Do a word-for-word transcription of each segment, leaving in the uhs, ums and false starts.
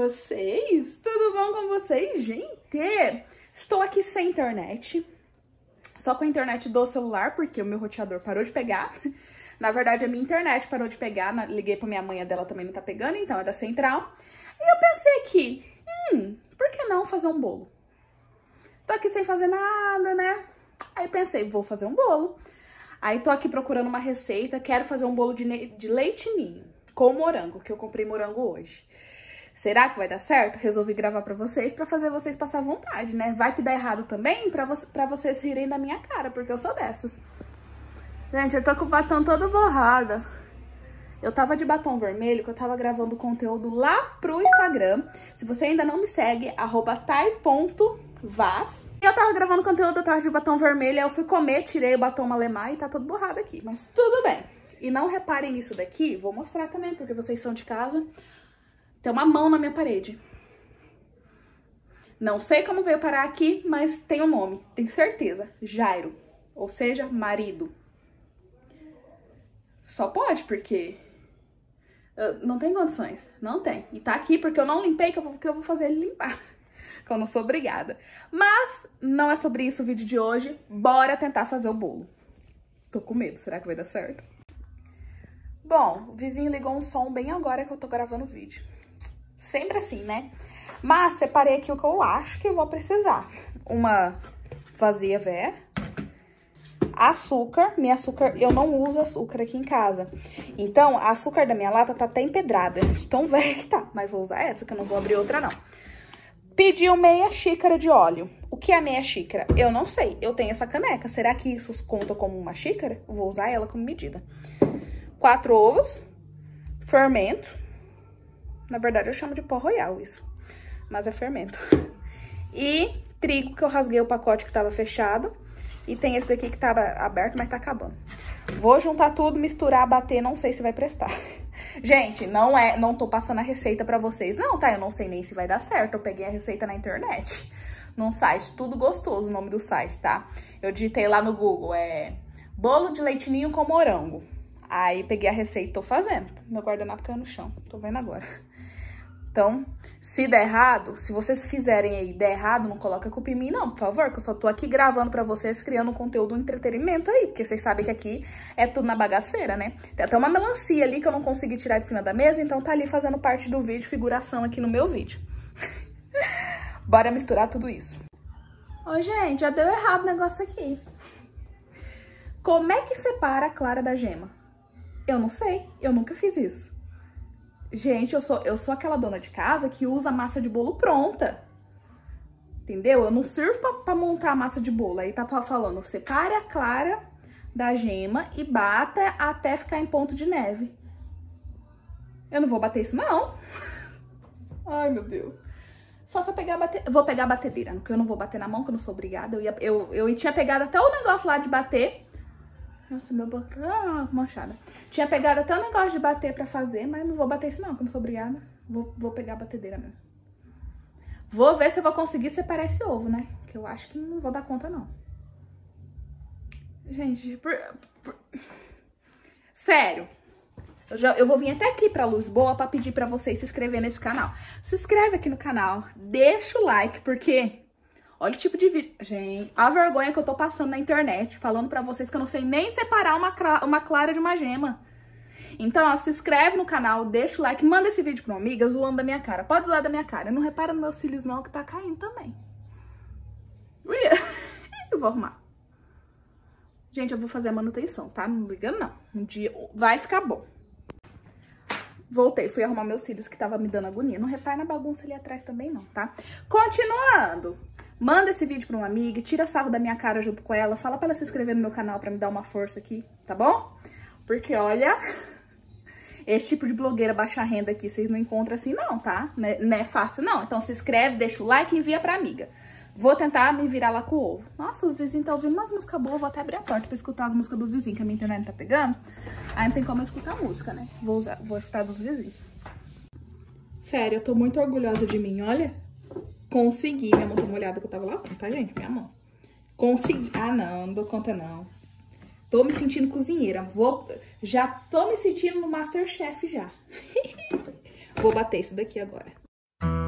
vocês? Tudo bom com vocês, gente? Estou aqui sem internet, só com a internet do celular, porque o meu roteador parou de pegar. Na verdade, a minha internet parou de pegar, liguei pra minha mãe, a dela também não tá pegando, então é da central. E eu pensei aqui, hum, por que não fazer um bolo? Tô aqui sem fazer nada, né? Aí pensei, vou fazer um bolo. Aí tô aqui procurando uma receita, quero fazer um bolo de, de leite ninho com morango, que eu comprei morango hoje. Será que vai dar certo? Resolvi gravar pra vocês, pra fazer vocês passar vontade, né? Vai que dá errado também, pra, vo pra vocês rirem da minha cara, porque eu sou dessas. Gente, eu tô com o batom todo borrado. Eu tava de batom vermelho, que eu tava gravando conteúdo lá pro Instagram. Se você ainda não me segue, arroba tai ponto vaz. E eu tava gravando conteúdo, eu tava de batom vermelho, aí eu fui comer, tirei o batom malemar e tá todo borrado aqui. Mas tudo bem. E não reparem nisso daqui, vou mostrar também, porque vocês são de casa. Tem uma mão na minha parede. Não sei como veio parar aqui, mas tem um nome, tenho certeza. Jairo, ou seja, marido. Só pode, porque uh, não tem condições, não tem. E tá aqui porque eu não limpei, que eu vou, que eu vou fazer ele limpar, que eu não sou obrigada. Mas não é sobre isso o vídeo de hoje, bora tentar fazer o bolo. Tô com medo, será que vai dar certo? Bom, o vizinho ligou um som bem agora que eu tô gravando o vídeo. Sempre assim, né? Mas separei aqui o que eu acho que eu vou precisar. Uma vasilha velha. Açúcar. Minha açúcar, eu não uso açúcar aqui em casa. Então, a açúcar da minha lata tá até empedrada. Tão velha que tá. Mas vou usar essa, que eu não vou abrir outra, não. Pediu meia xícara de óleo. O que é meia xícara? Eu não sei. Eu tenho essa caneca. Será que isso conta como uma xícara? Vou usar ela como medida. Quatro ovos. Fermento. Na verdade, eu chamo de pó royal isso. Mas é fermento. E trigo, que eu rasguei o pacote que tava fechado. E tem esse daqui que tava aberto, mas tá acabando. Vou juntar tudo, misturar, bater, não sei se vai prestar. Gente, não é, não tô passando a receita pra vocês, não, tá? Eu não sei nem se vai dar certo. Eu peguei a receita na internet, num site, tudo gostoso o nome do site, tá? Eu digitei lá no Google, é bolo de leite ninho com morango. Aí peguei a receita e tô fazendo. Meu guardanapo caiu no chão, tô vendo agora. Então, se der errado, se vocês fizerem aí der errado, não coloca a culpa em mim, não, por favor, que eu só tô aqui gravando pra vocês, criando um conteúdo, um entretenimento aí, porque vocês sabem que aqui é tudo na bagaceira, né? Tem até uma melancia ali que eu não consegui tirar de cima da mesa, então tá ali fazendo parte do vídeo, figuração aqui no meu vídeo. Bora misturar tudo isso. Ô, gente, já deu errado o negócio aqui. Como é que separa a clara da gema? Eu não sei, eu nunca fiz isso. Gente, eu sou, eu sou aquela dona de casa que usa massa de bolo pronta. Entendeu? Eu não sirvo pra, pra montar a massa de bolo. Aí tá falando, separe a clara da gema e bata até ficar em ponto de neve. Eu não vou bater isso, não. Ai, meu Deus. Só se eu pegar a batedeira. Vou pegar a batedeira, porque eu não vou bater na mão, que eu não sou obrigada. Eu, ia, eu, eu tinha pegado até o negócio lá de bater. Nossa, meu boca... Ah, manchada. Tinha pegado até o negócio de bater pra fazer, mas não vou bater isso não, que eu não sou obrigada. Vou, vou pegar a batedeira mesmo. Vou ver se eu vou conseguir separar esse ovo, né? Que eu acho que não vou dar conta, não. Gente, por... por... sério. Eu, já, eu vou vir até aqui pra Luz Boa pra pedir pra vocês se inscreverem nesse canal. Se inscreve aqui no canal, deixa o like, porque... olha o tipo de vídeo. Gente, a vergonha que eu tô passando na internet, falando pra vocês que eu não sei nem separar uma, uma clara de uma gema. Então, ó, se inscreve no canal, deixa o like, manda esse vídeo pra uma amiga zoando da minha cara. Pode zoar da minha cara. Não repara nos meus cílios não, que tá caindo também. Eu vou arrumar. Gente, eu vou fazer a manutenção, tá? Não ligando não. Um dia vai ficar bom. Voltei, fui arrumar meus cílios que tava me dando agonia. Não repara na bagunça ali atrás também não, tá? Continuando. Manda esse vídeo pra uma amiga, tira sarro da minha cara junto com ela, fala pra ela se inscrever no meu canal pra me dar uma força aqui, tá bom? Porque, olha, esse tipo de blogueira baixa renda aqui vocês não encontram assim não, tá? Não é, não é fácil não, então se inscreve, deixa o like e envia pra amiga. Vou tentar me virar lá com o ovo. Nossa, os vizinhos estão ouvindo umas músicas boas, vou até abrir a porta pra escutar as músicas do vizinho, que a minha internet tá pegando. Aí não tem como eu escutar música, né? Vou, usar, vou escutar dos vizinhos. Sério, eu tô muito orgulhosa de mim, olha. Consegui, minha mão tá molhada que eu tava lavando, tá, gente? Minha mão. Consegui. Ah, não, não dou conta, não. Tô me sentindo cozinheira. Vou... Já tô me sentindo no Masterchef já. Vou bater isso daqui agora.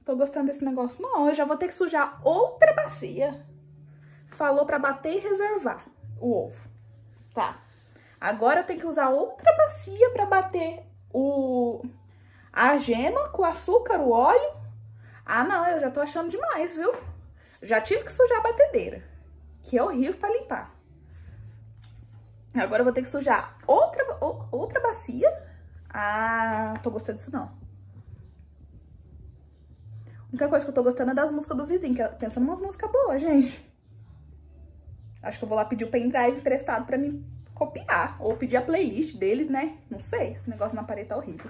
tô gostando desse negócio não. Eu já vou ter que sujar outra bacia. Falou pra bater e reservar o ovo. Tá. Agora eu tenho que usar outra bacia pra bater o... a gema com o açúcar, o óleo. Ah, não, eu já tô achando demais, viu? Já tive que sujar a batedeira, que é horrível pra limpar. Agora eu vou ter que sujar outra, outra bacia. Ah, tô gostando disso não. A única coisa que eu tô gostando é das músicas do vizinho, que eu penso em umas músicas boas, gente. Acho que eu vou lá pedir o pendrive emprestado pra me copiar. Ou pedir a playlist deles, né? Não sei, esse negócio na parede tá horrível.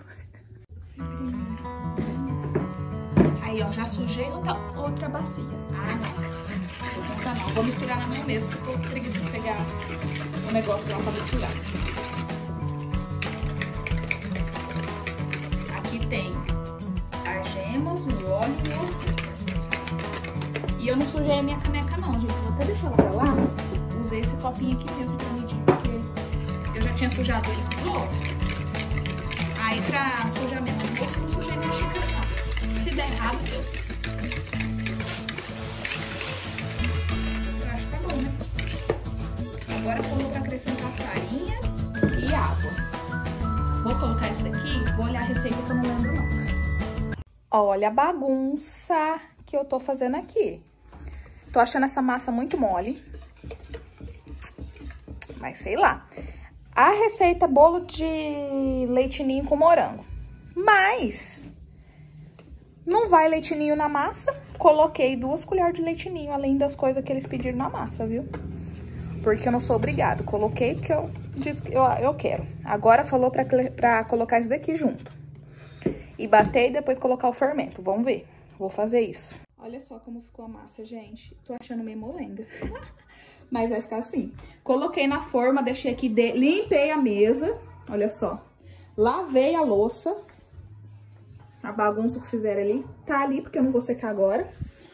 Aí, ó, já sujei outra, outra bacia. Ah, não. Vou contar não. Vou misturar na mão mesmo, porque eu tô com preguiça de pegar o negócio lá pra misturar. Aqui tem as gemas, o óleo e o açúcar. E eu não sujei a minha caneca não, gente. Vou até deixar ela pra lá. Usei esse copinho aqui mesmo pra medir, porque eu já tinha sujado ele com os ovos. Aí pra sujar mesmo os ovos, não sujei minha xícara não. Se der errado, deu. Eu acho que tá bom, né? Agora eu vou pra acrescentar farinha e água. Vou colocar isso daqui, vou olhar a receita que eu não lembro não. Olha a bagunça que eu tô fazendo aqui. Tô achando essa massa muito mole. Mas sei lá. A receita é bolo de leite ninho com morango. Mas não vai leite ninho na massa. Coloquei duas colheres de leite ninho, além das coisas que eles pediram na massa, viu? Porque eu não sou obrigado. Coloquei porque eu disse que eu, eu quero. Agora falou pra, pra colocar isso daqui junto. E bater e depois colocar o fermento. Vamos ver. Vou fazer isso. Olha só como ficou a massa, gente. Tô achando meio molenga. Mas vai ficar assim. Coloquei na forma, deixei aqui, de... limpei a mesa. Olha só. Lavei a louça. A bagunça que fizeram ali. Tá ali, porque eu não vou secar agora.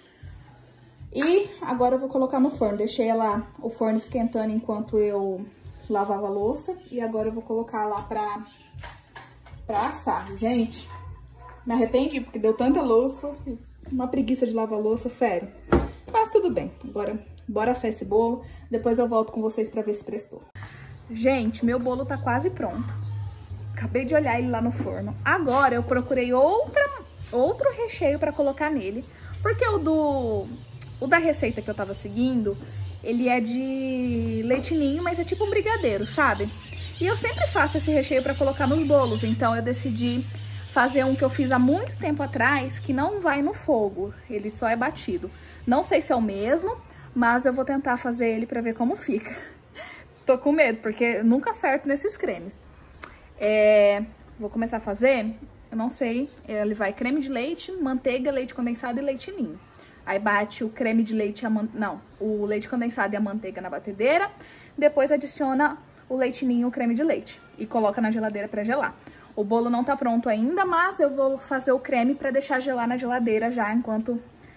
E agora eu vou colocar no forno. Deixei lá o forno esquentando enquanto eu lavava a louça. E agora eu vou colocar lá pra, pra assar. Gente, me arrependi, porque deu tanta louça. Uma preguiça de lavar a louça, sério. Mas tudo bem. Agora... bora assar esse bolo, depois eu volto com vocês pra ver se prestou. Gente, meu bolo tá quase pronto. Acabei de olhar ele lá no forno. Agora eu procurei outra, outro recheio pra colocar nele. Porque o do... o da receita que eu tava seguindo, ele é de leite ninho, mas é tipo um brigadeiro, sabe? E eu sempre faço esse recheio pra colocar nos bolos, então eu decidi fazer um que eu fiz há muito tempo atrás, que não vai no fogo, ele só é batido. Não sei se é o mesmo, mas eu vou tentar fazer ele pra ver como fica. Tô com medo, porque nunca acerto nesses cremes. É, vou começar a fazer, eu não sei, ele vai creme de leite, manteiga, leite condensado e leite ninho. Aí bate o creme de leite, a man... não, o leite condensado e a manteiga na batedeira. Depois adiciona o leite ninho e o creme de leite. E coloca na geladeira pra gelar. O bolo não tá pronto ainda, mas eu vou fazer o creme pra deixar gelar na geladeira já enquanto...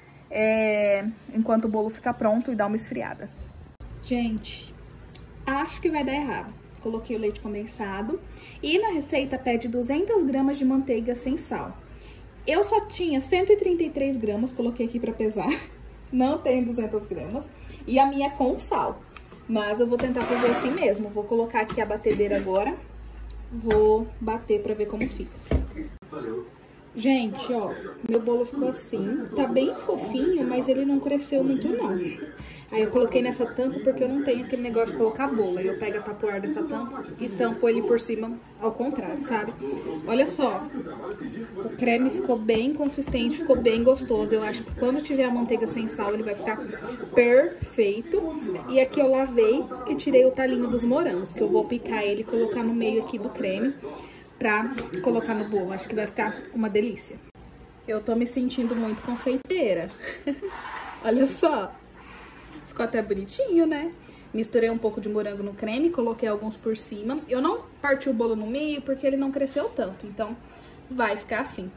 É, enquanto o bolo fica pronto e dá uma esfriada. Gente, acho que vai dar errado. Coloquei o leite condensado e na receita pede duzentas gramas de manteiga sem sal. Eu só tinha cento e trinta e três gramas, coloquei aqui pra pesar. Não tem duzentas gramas. E a minha é com sal. Mas eu vou tentar fazer assim mesmo. Vou colocar aqui a batedeira agora. Vou bater pra ver como fica. Valeu. Gente, ó, meu bolo ficou assim, tá bem fofinho, mas ele não cresceu muito não. Aí eu coloquei nessa tampa porque eu não tenho aquele negócio de colocar bolo. Aí eu pego a tapoar dessa tampa e tampo ele por cima ao contrário, sabe? Olha só, o creme ficou bem consistente, ficou bem gostoso. Eu acho que quando tiver a manteiga sem sal ele vai ficar perfeito. E aqui eu lavei e tirei o talinho dos morangos, que eu vou picar ele e colocar no meio aqui do creme pra colocar no bolo. Acho que vai ficar uma delícia. Eu tô me sentindo muito confeiteira. Olha só. Ficou até bonitinho, né? Misturei um pouco de morango no creme, coloquei alguns por cima. Eu não parti o bolo no meio porque ele não cresceu tanto, então vai ficar assim.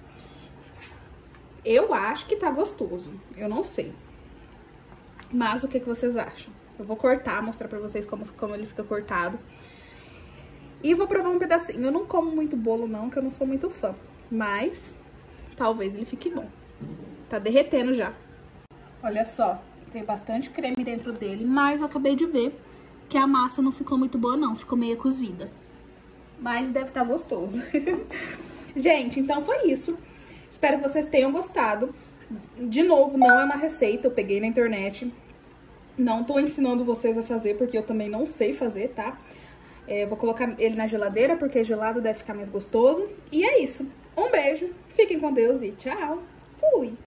Eu acho que tá gostoso, eu não sei. Mas o que, que vocês acham? Eu vou cortar, mostrar pra vocês como, como ele fica cortado. E vou provar um pedacinho. Eu não como muito bolo não, que eu não sou muito fã. Mas talvez ele fique bom. Tá derretendo já. Olha só, tem bastante creme dentro dele, mas eu acabei de ver que a massa não ficou muito boa não, ficou meio cozida. Mas deve estar gostoso. Gente, então foi isso. Espero que vocês tenham gostado. De novo, não é uma receita, eu peguei na internet. Não tô ensinando vocês a fazer, porque eu também não sei fazer, tá? É, vou colocar ele na geladeira, porque gelado deve ficar mais gostoso. E é isso. Um beijo, fiquem com Deus e tchau. Fui!